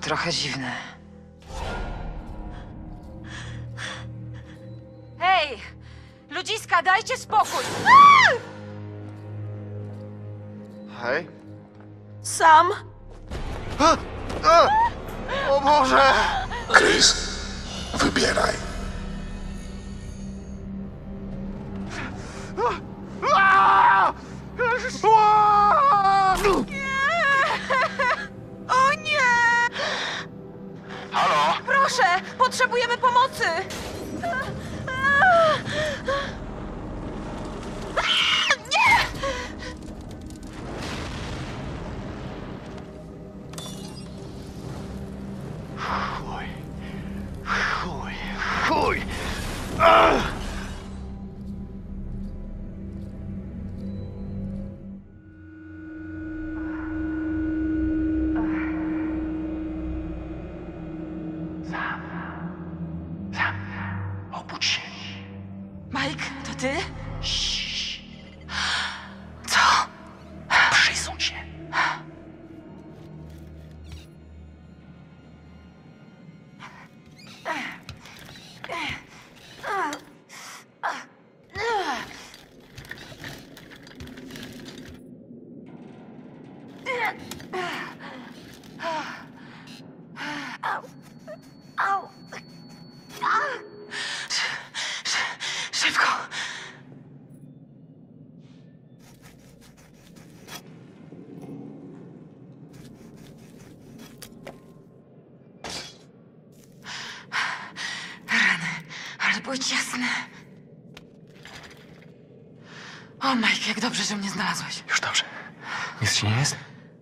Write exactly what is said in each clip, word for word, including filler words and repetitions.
trochę dziwne. Hej! Ludziska, dajcie spokój! Hej? Sam? A! A! O Boże! Chris, wybieraj. A! A! O nie! Halo? Proszę, potrzebujemy pomocy! Nie! Chuj. Chuj. Chuj. A! Obudź się. Mike, to ty? Ciii. Co? Przysuń się. Au! Szybko! Rany, ale było ciasne. O, Mike, jak dobrze, że mnie znalazłeś. Już dobrze. Nic ci nie jest?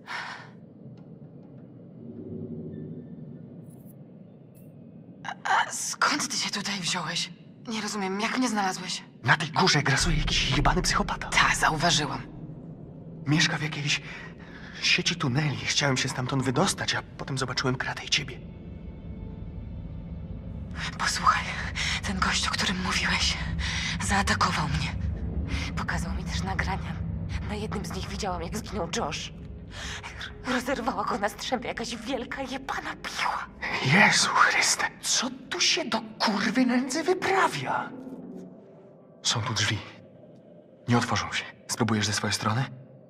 A skąd ty się tutaj wziąłeś? Nie rozumiem, jak mnie znalazłeś? Na tej górze grasuje jakiś jebany psychopata. Ta, zauważyłam. Mieszka w jakiejś sieci tuneli. Chciałem się stamtąd wydostać, a potem zobaczyłem kratę i ciebie. Posłuchaj, ten gość, o którym mówiłeś, zaatakował mnie. Pokazał mi też nagrania. Na jednym z nich widziałam, jak zginął Josh. Rozerwała go na strzępy jakaś wielka, jebana piła. Jezu Chryste, co tu się do kurwy nędzy wyprawia? Są tu drzwi. Nie otworzą się. Spróbujesz ze swojej strony?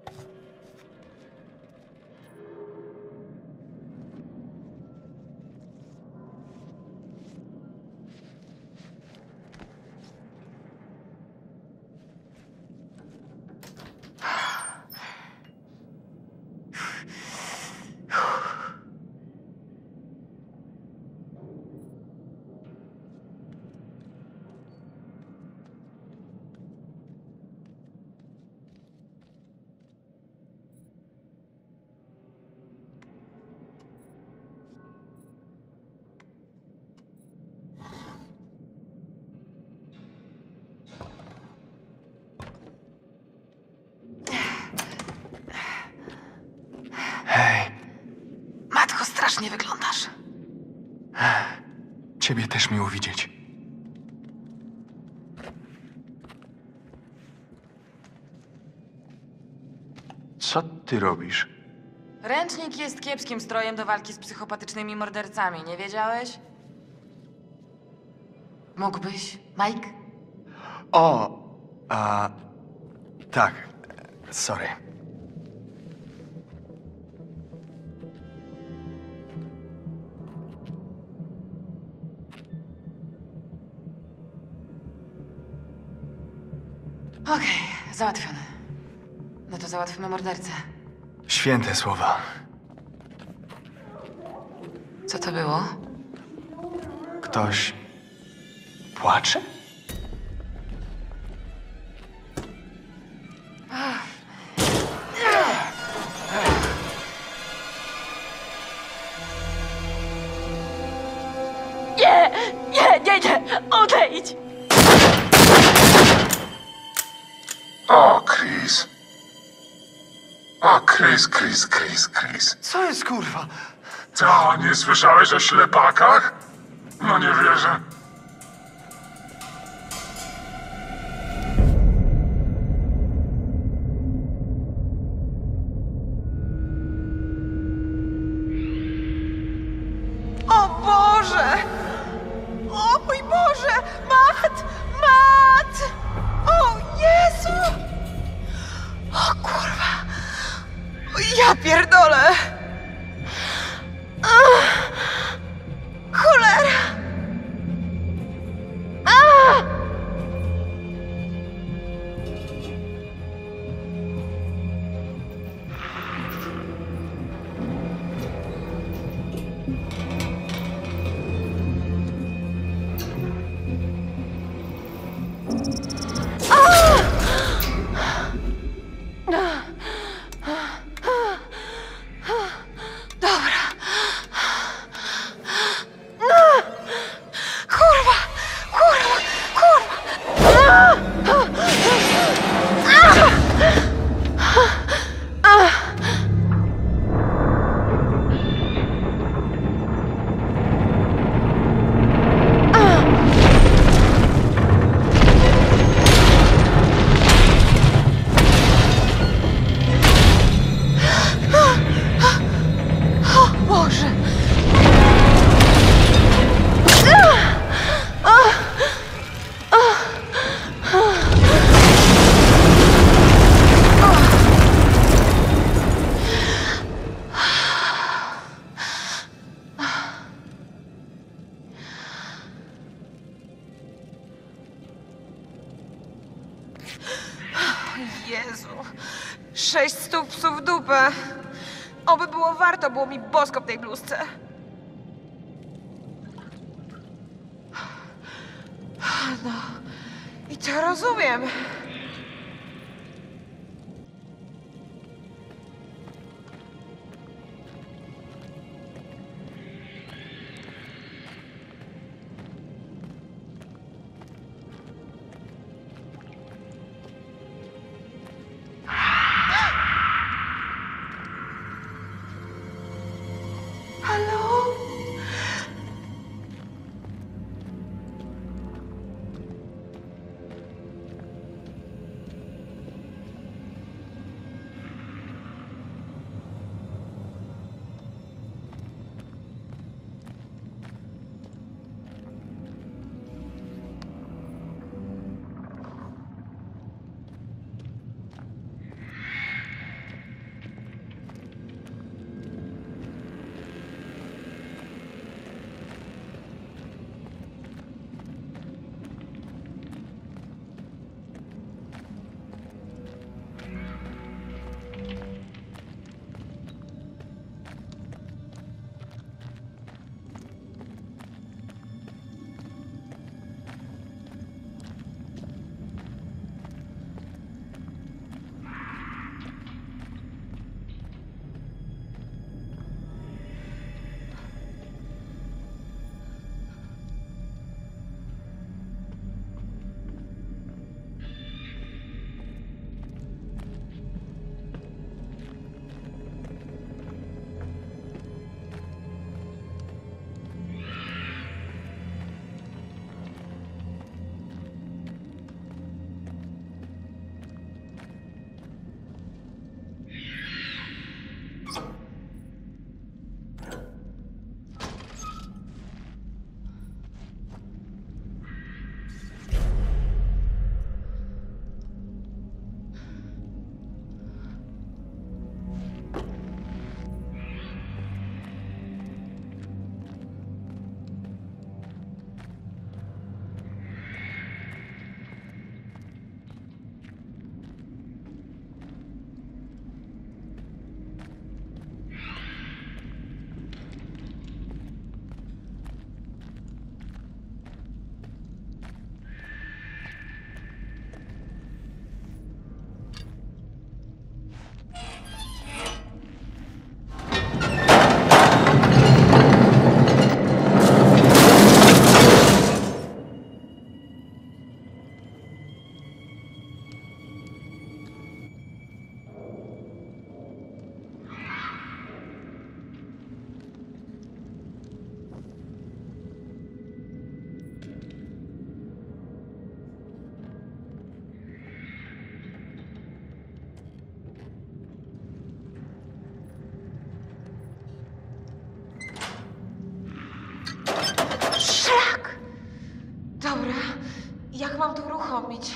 Hej, Matko, strasznie wyglądasz. ciebie też miło widzieć. Co ty robisz? Ręcznik jest kiepskim strojem do walki z psychopatycznymi mordercami, nie wiedziałeś? Mógłbyś, Mike? O, a tak, sorry. Okej, załatwione. No to załatwimy mordercę. Święte słowa. Co to było? Ktoś płacze? Nie! Nie, nie, nie! Odejdź! O, Chris. O, Chris, Chris, Chris, Chris. Co jest kurwa? Co, nie słyszałeś o ślepakach? No nie wierzę. pierdolę! Ach, cholera! Ach! Jezu, sześć stóp psów w dupę. Oby było warto, było mi bosko w tej bluzce. No, i to rozumiem. Halo? Dobra, jak mam to uruchomić?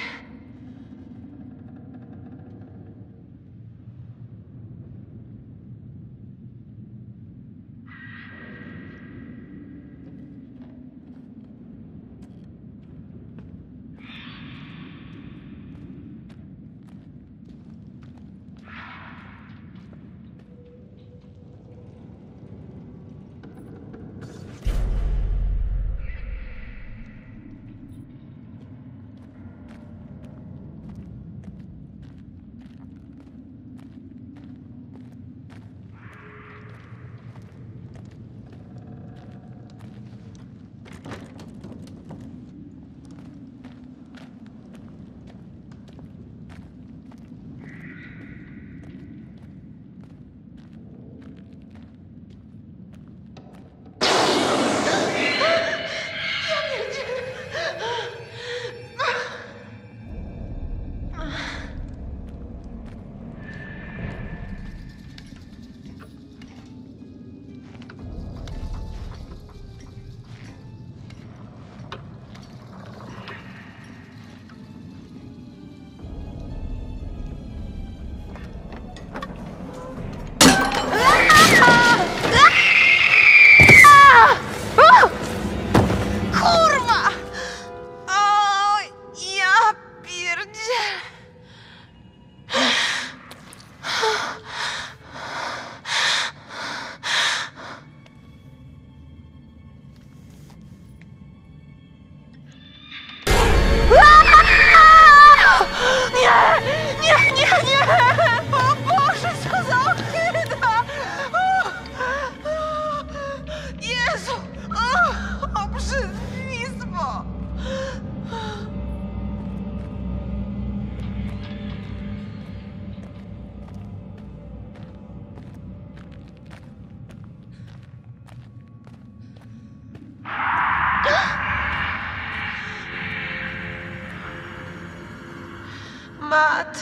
Matt.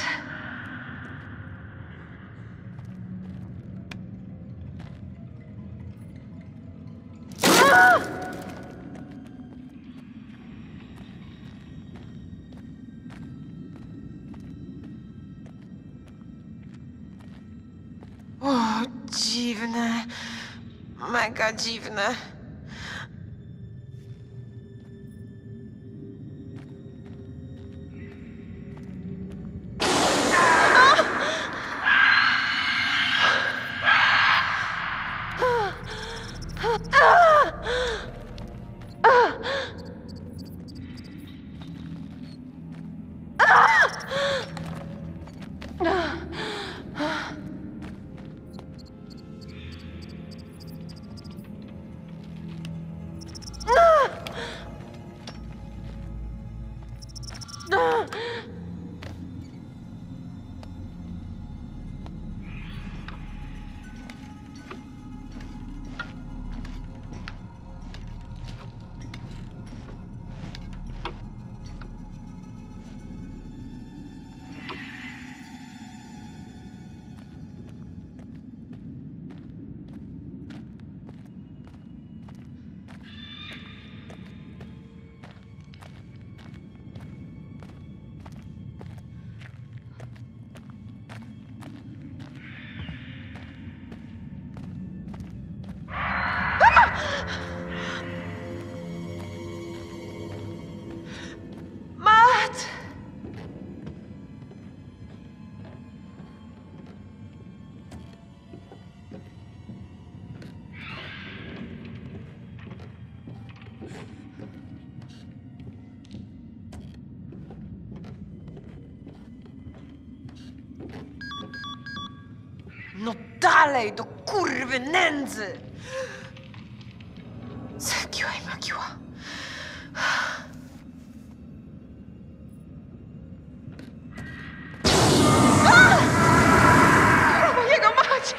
O, dziwne. Mega dziwne. Matt! No dalej, do kurwy nędzy! Zekiła i magiła. Jego mać!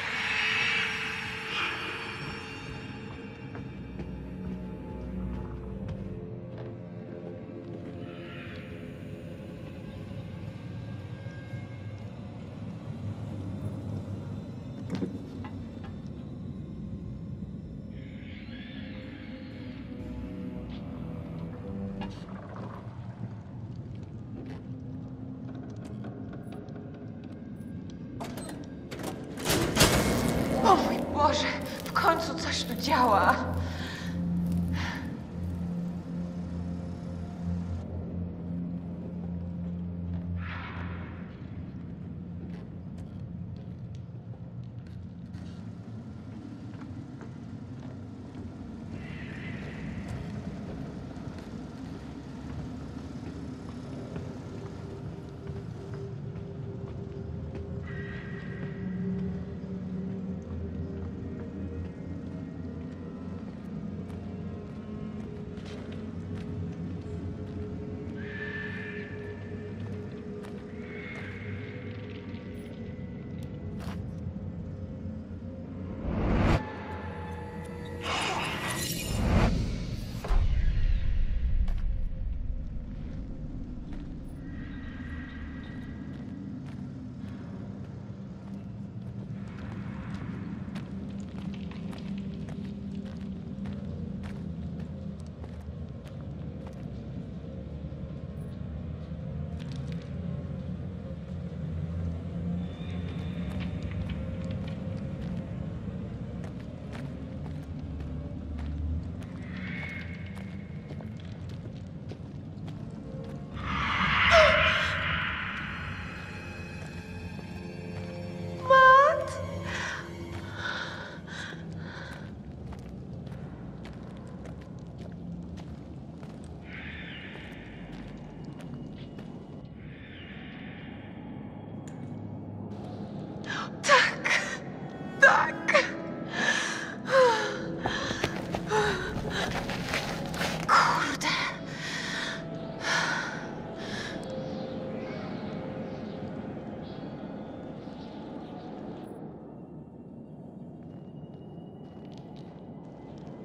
O mój Boże, w końcu coś tu działa.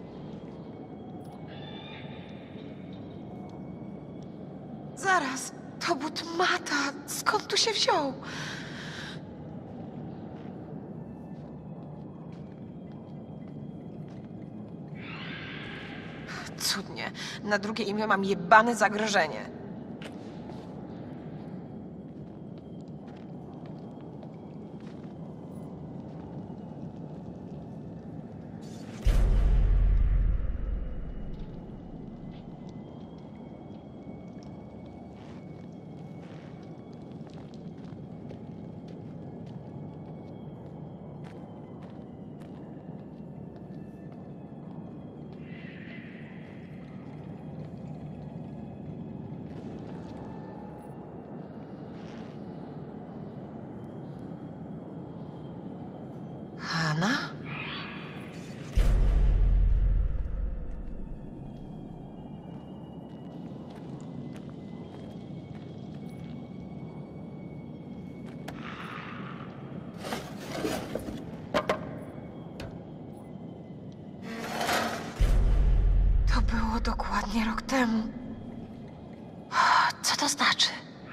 Zaraz. To but Mata. Skąd tu się wziął? Cudnie. Na drugie imię mam jebane zagrożenie. Hanna? To było dokładnie rok temu. Co to znaczy?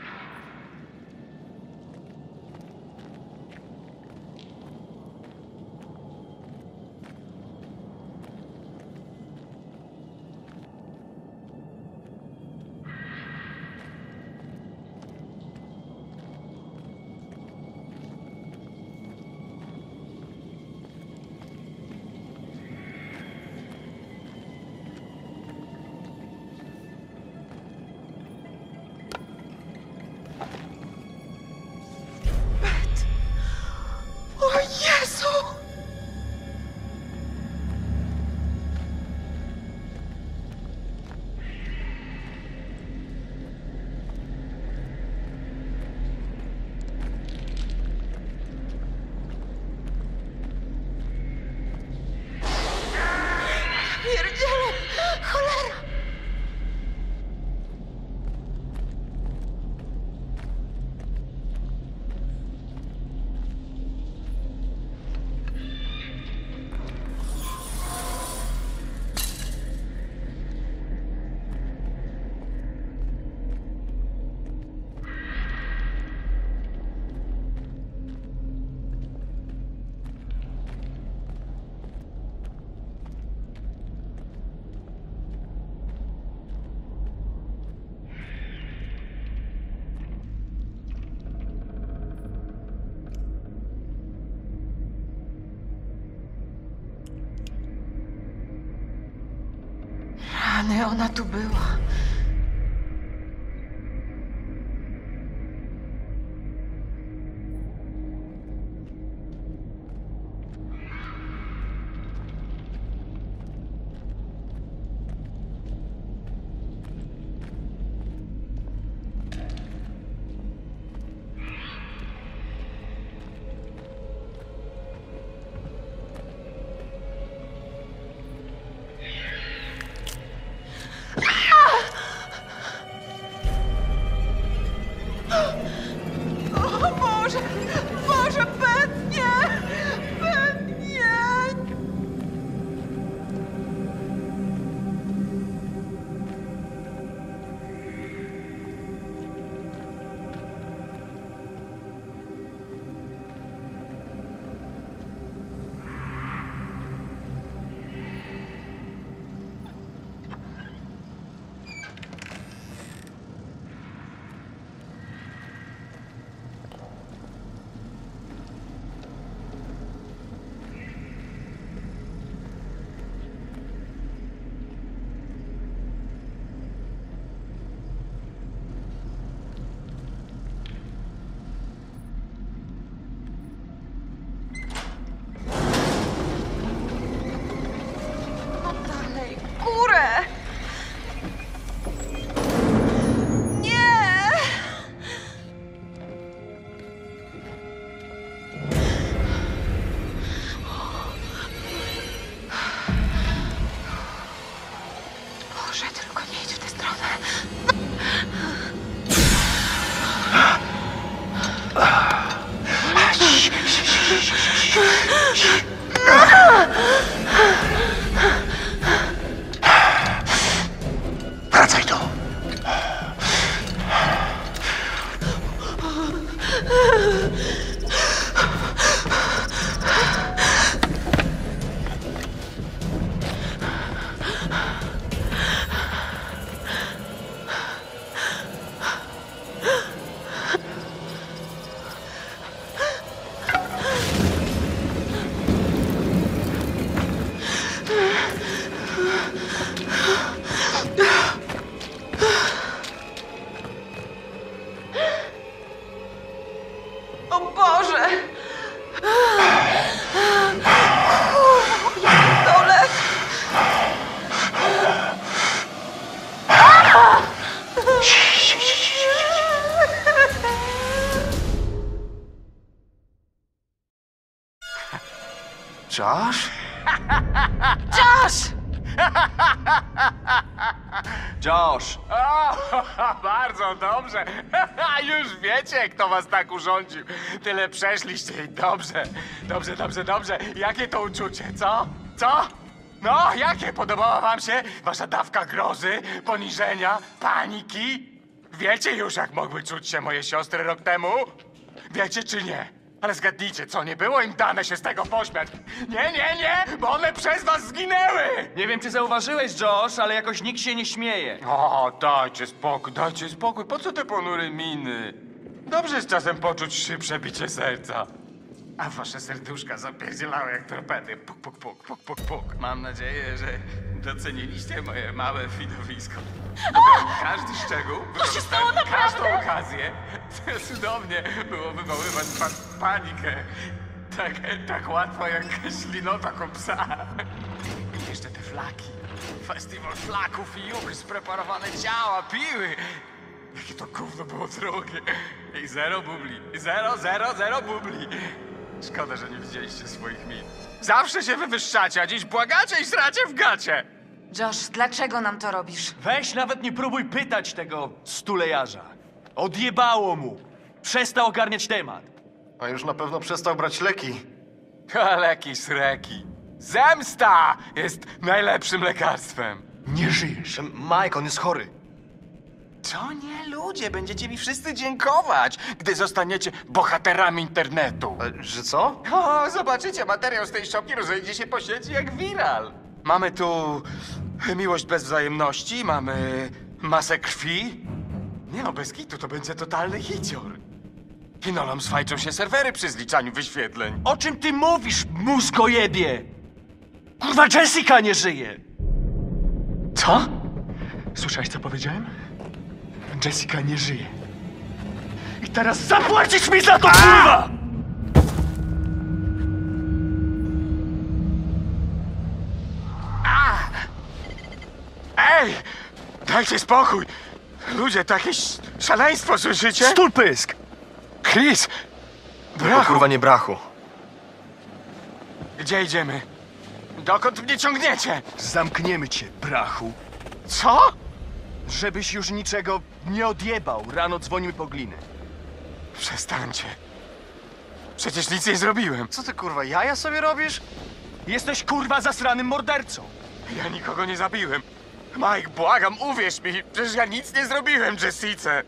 O Jezu! Pierdziele! Cholera! Rany, ona tu była. O Boże! Boże, Ben, nie! Ben, nie! No dalej, górę! Nie! Boże, tylko nie idź w tę stronę. Wracaj tu! Josh? Josh! Josh! O, bardzo dobrze. Już wiecie, kto was tak urządził. Tyle przeszliście i dobrze. Dobrze, dobrze, dobrze. Jakie to uczucie, co? Co? No, jakie? Podobała wam się wasza dawka grozy, poniżenia, paniki? Wiecie już, jak mogły czuć się moje siostry rok temu? Wiecie czy nie? Ale zgadnijcie, co, nie było im dane się z tego pośmiać? Nie, nie, nie, bo one przez was zginęły! Nie wiem, czy zauważyłeś, Josh, ale jakoś nikt się nie śmieje. O, dajcie spokój, dajcie spokój. Po co te ponury miny? Dobrze jest czasem poczuć szybsze bicie serca. A wasze serduszka zapierdzielały jak torpedy. Puk, puk, puk, puk, puk, puk. Mam nadzieję, że doceniliście moje małe widowisko. Wybrałem każdy szczegół, wykorzystałem każdą okazję. Cudownie było wywoływać pa panikę. Tak, tak łatwo jak ślinota psa. I jeszcze te flaki. Festiwal flaków i już spreparowane ciała piły. Jakie to gówno było drogie. I zero bubli. Zero, zero, zero bubli. Szkoda, że nie widzieliście swoich min. Zawsze się wywyższacie, a dziś błagacie i sracie w gacie. Josh, dlaczego nam to robisz? Weź, nawet nie próbuj pytać tego stulejarza. Odjebało mu. Przestał ogarniać temat. A już na pewno przestał brać leki. Kaleki sreki. Zemsta jest najlepszym lekarstwem. Nie żyjesz. Mike, on jest chory. To nie ludzie, będziecie mi wszyscy dziękować, gdy zostaniecie bohaterami internetu. E, że co? O, zobaczycie, materiał z tej szopki rozejdzie się po sieci jak viral. Mamy tu miłość bez wzajemności, mamy masę krwi. Nie no, bez kitu, to będzie totalny hicior. Kinolom swajczą się serwery przy zliczaniu wyświetleń. O czym ty mówisz, mózgojebie? Kurwa, Jessica nie żyje! Co? Słyszałeś, co powiedziałem? Jessica nie żyje. I teraz zapłacisz mi za to, kurwa! Ej! Dajcie spokój! Ludzie, to jakieś szaleństwo, słyszycie? Stulpysk! Chris! To Brachu! kurwa nie brachu. Gdzie idziemy? Dokąd mnie ciągniecie? Zamkniemy cię, brachu. Co? Żebyś już niczego nie odjebał. Rano dzwonimy po glinę. Przestańcie. Przecież nic nie zrobiłem. Co ty kurwa, jaja sobie robisz? Jesteś kurwa zasranym mordercą. Ja nikogo nie zabiłem. Mike, błagam, uwierz mi, przecież ja nic nie zrobiłem Jessice.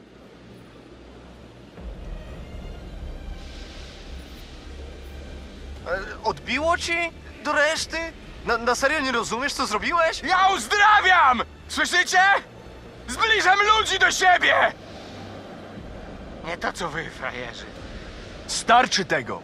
E, odbiło ci? Do reszty? Na, na serio nie rozumiesz, co zrobiłeś? Ja uzdrawiam! Słyszycie? Zbliżam ludzi do siebie! Nie to, co wy, frajerzy. Starczy tego.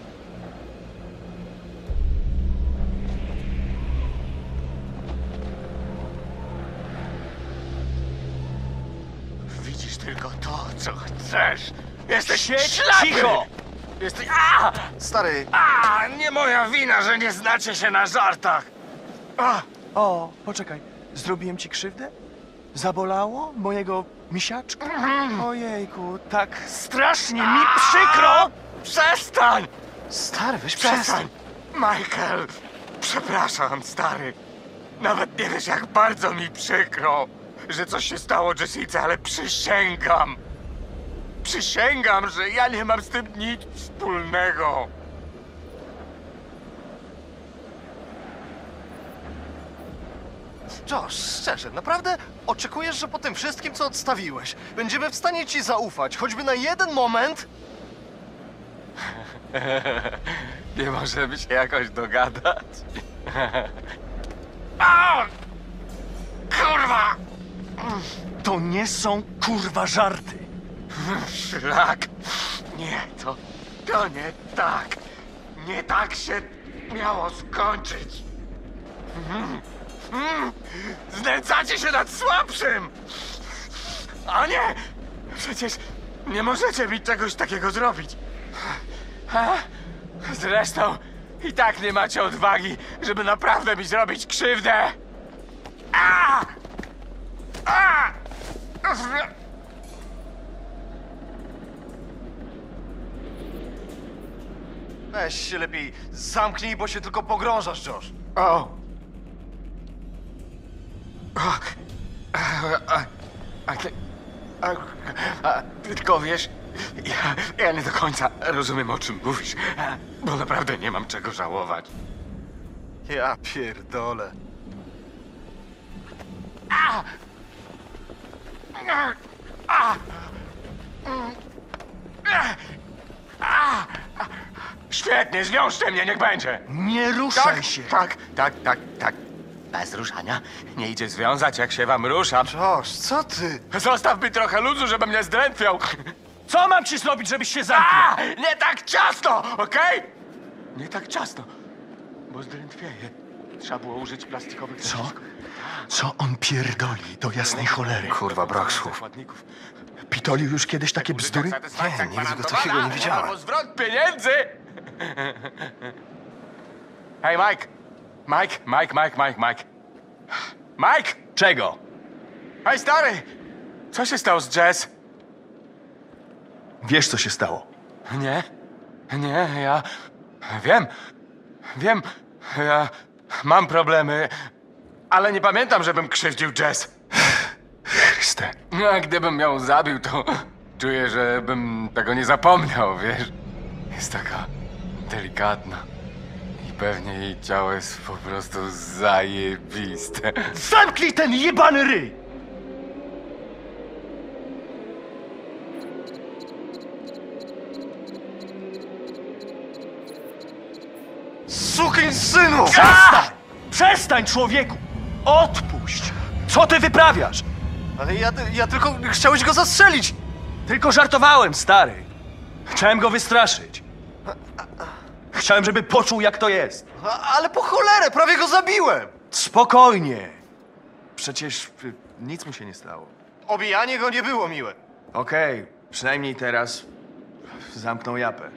Widzisz tylko to, co chcesz. Jesteś Siedź ślepy! cicho! Jesteś... A! Stary, A! Nie moja wina, że nie znacie się na żartach. A! O, poczekaj. Zrobiłem ci krzywdę? Zabolało mojego misiaczka? Ojejku, tak strasznie mi przykro! Przestań! stary, weź przestań. Przestań! Michael! Przepraszam, stary. Nawet nie wiesz, jak bardzo mi przykro, że coś się stało Jessice, ale przysięgam. Przysięgam, że ja nie mam z tym nic wspólnego. Josh, szczerze, naprawdę oczekujesz, że po tym wszystkim, co odstawiłeś, będziemy w stanie ci zaufać, choćby na jeden moment? Nie możemy się jakoś dogadać? A! Kurwa! To nie są kurwa żarty. Szlak! Nie, to... to nie tak. Nie tak się miało skończyć. Mm, mm, znęcacie się nad słabszym! A nie! Przecież nie możecie mi czegoś takiego zrobić. A? Zresztą i tak nie macie odwagi, żeby naprawdę mi zrobić krzywdę. A! A! Weź Weź się lepiej zamknij, bo się tylko pogrążasz, Josh. O! O! A, a, a, a, a, tylko wiesz, ja, ja nie do końca rozumiem, o czym mówisz, bo naprawdę nie mam czego żałować. Ja pierdolę. Świetnie, zwiążcie mnie, niech będzie. Nie ruszaj Tak, się. tak, tak, tak, tak. Bez ruszania. Nie idzie związać, jak się wam ruszam. Josh, co ty? Zostaw mi trochę luzu, żebym nie zdrętwiał. Co mam ci zrobić, żebyś się zamknął? A, nie tak ciasno, okej? Nie tak ciasno, bo zdrętwieje. Trzeba było użyć plastikowych Co? ręczników. Co on pierdoli do jasnej cholery? Kurwa, brak słów. Zakładników. Pitolił już kiedyś takie bzdury? Nie, nigdy go takiego nie widziałem. Albo zwrot pieniędzy! Hej, Mike! Mike, Mike, Mike, Mike, Mike. Mike! Czego? Hej, stary! Co się stało z Jess? Wiesz, co się stało? Nie, nie, ja wiem, wiem, ja mam problemy, ale nie pamiętam, żebym krzywdził Jess. Chryste. No, a gdybym ją zabił, to czuję, że bym tego nie zapomniał, wiesz? Jest taka delikatna i pewnie jej ciało jest po prostu zajebiste. Zamknij ten jebany ryj! Sukyn synu! Przestań! Przestań, człowieku! Odpuść! Co ty wyprawiasz? Ale ja, ja tylko chciałeś go zastrzelić. Tylko żartowałem, stary. Chciałem go wystraszyć. Chciałem, żeby poczuł, jak to jest. A, ale po cholerę, prawie go zabiłem. Spokojnie. Przecież y, nic mu się nie stało. Obijanie go nie było miłe. Okej, przynajmniej teraz zamknął japę.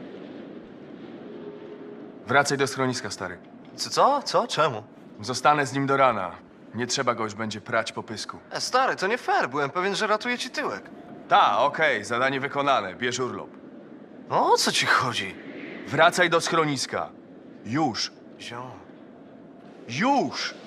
Wracaj do schroniska, stary. Co? Co? Co? Czemu? Zostanę z nim do rana. Nie trzeba go już będzie prać po pysku. E, stary, to nie fair. Byłem pewien, że ratuje ci tyłek. Ta, okej, zadanie wykonane. Bierz urlop. No, o co ci chodzi? Wracaj do schroniska. Już. Ziom. Już!